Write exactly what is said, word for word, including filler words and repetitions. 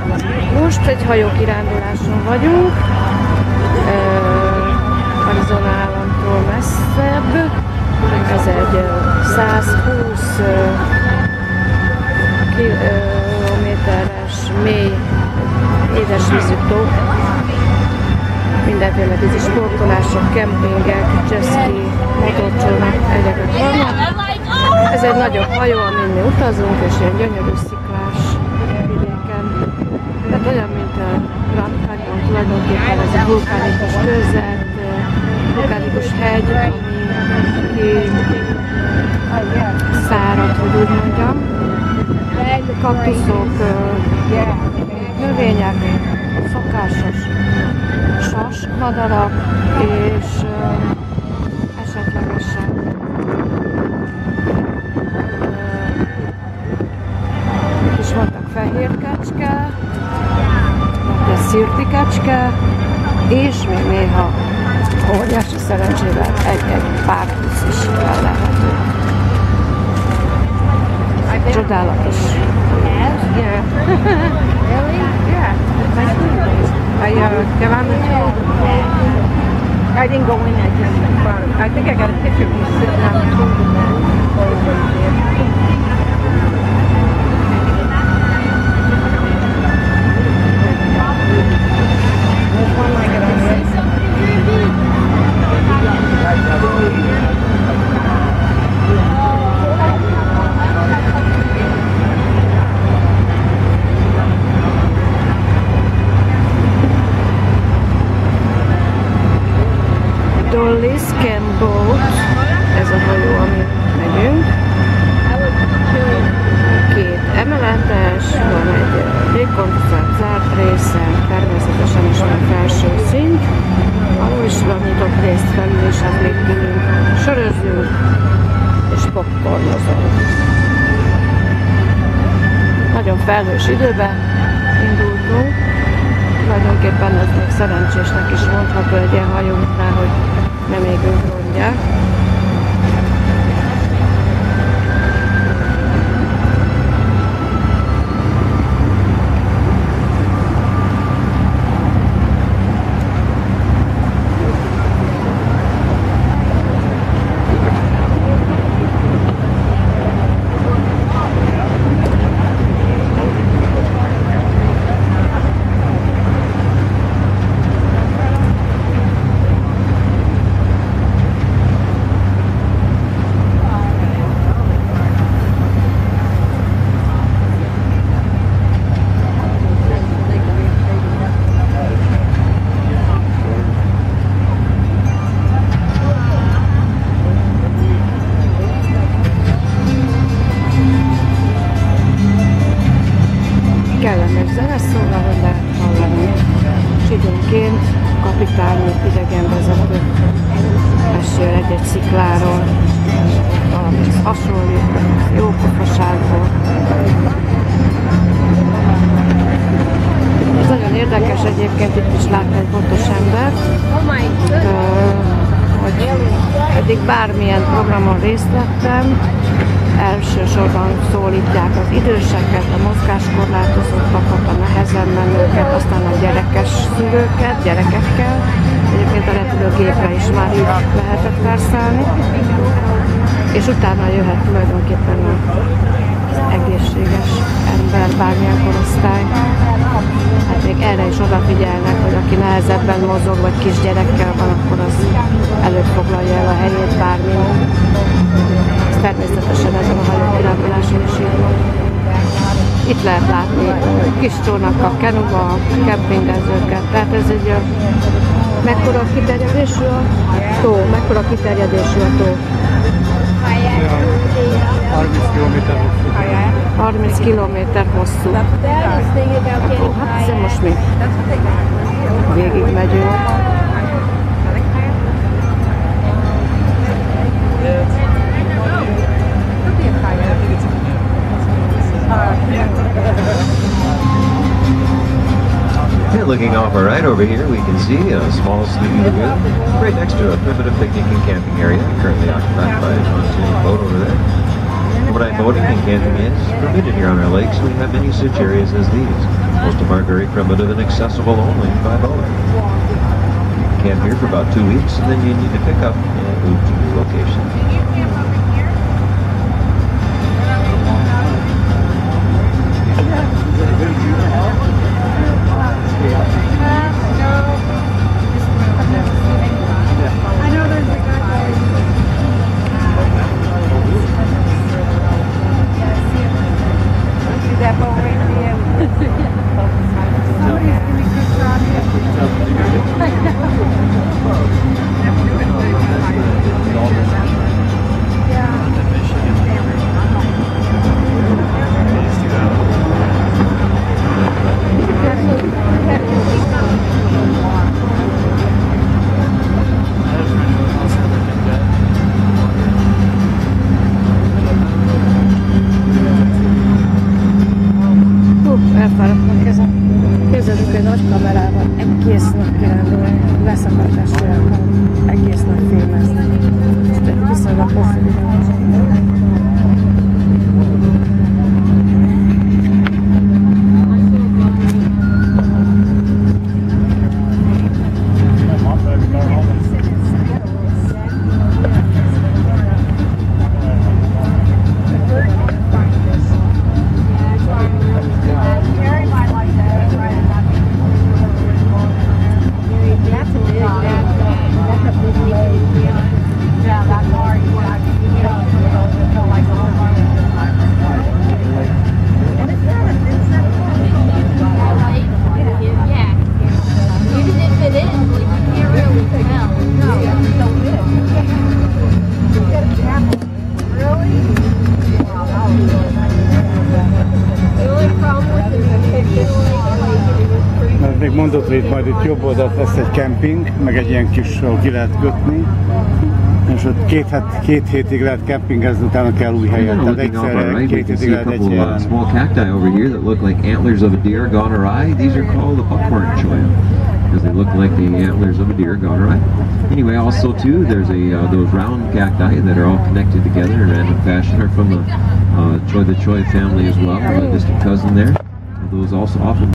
Most egy hajókiránduláson vagyunk, Arizona államtól messzebb. Ez egy százhúsz kilométeres mély édesvízű tó. Mindenféle vízi sportolások, kempingek, jetski, motorcsónak, egyebek vannak. Ez egy nagyobb hajó, amin mi utazunk, és ilyen gyönyörű sziklás vidéken. Tehát olyan, mint a Grand Canyon, tulajdonképpen ez egy vulkánikus körzet, vulkánikus hegy, ami szárad, hogy úgy mondjam. Kaktuszok, növények, szokásos sas, madarak, és esetlegesen itt is voltak fehér kecske, de szirti kecske, és még néha óriási szerencsével egy-egy pártusz is lelelhető. Csodálatos. Yeah. Really? Yeah. It's my school days. I uh, got on the tour. I didn't go in. I just uh, I think I got a picture of you sitting on the tour in that photo right there. There's one like it on the other side. Dolly's Camp Boat, ez a hajó, amin megyünk. Két emeletes, van egy légkondicionált zárt része, természetesen is van felső szint. Ahol is van nyitott részt felül, és az még kilünk. Sörözünk és popcornozunk. Nagyon felhős időben indultunk. Tulajdonképpen ez még szerencsésnek is mondható egy ilyen hajónknál, hogy nem égünk rongyák. Kellemes zeneszóval, hogy lehet hallani, és időnként kapitány, idegenvezető mesél egy-egy szikláról, valami hasonlít, jó pofaságból. Ez nagyon érdekes egyébként itt is látni egy fontos embert, hogy eddig bármilyen programon részt vettem, elsősorban szólítják az időseket, a mozgáskorlátozottakat, a nehezen menőket, aztán a gyerekes szülőket, gyerekekkel. Egyébként a repülőgépre is már így lehetett felszállni. És utána jöhet tulajdonképpen az egészséges ember, bármilyen korosztály. Hát még erre is odafigyelnek, hogy aki nehezebben mozog, vagy kisgyerekkel van, akkor az előbb foglalja el a helyét bármin. Természetesen ezen a hajókiránduláson is így van. Itt lehet látni kis csónakkal, kenuba, kempingezőket. Tehát ez egy mekkora kiterjedésű a tó? Mekkora kiterjedésű a tó? harminc kilométer hosszú. harminc kilométer hosszú. Hát ezzel most mi végig megyünk. And looking off our right over here, we can see a small sleepy lagoon right next to a primitive picnic and camping area currently occupied by a pontoon boat over there. Overnight boating and camping is permitted here on our lakes. We have many such areas as these. Most of them are very primitive and accessible only by boat. Camp here for about two weeks, and then you need to pick up and move to your location. Elfáradtam kezem. Képzeljük egy nagy kamerával, egész nap kirándulni, leszakadásra egész nap filmezni. Ezt egy viszonylag hosszú videó. Még mondott, hogy majd itt jobb oldalt lesz egy kemping, meg egy ilyen kis, ahol ki lehet kötni. És ott két, hát, két hétig lehet kempingezni, utána kell új helyet. Tehát egyszerre két hétig lehet egy helyen. Small cacti over here that look like antlers of a deer gone awry. These are called the buckhorn cholla, because they look like the antlers of a deer gone awry. Anyway, also too, there's a uh, those round cacti that are all connected together in random fashion are from the uh, cholla the cholla family as well, a distant cousin there. Those also often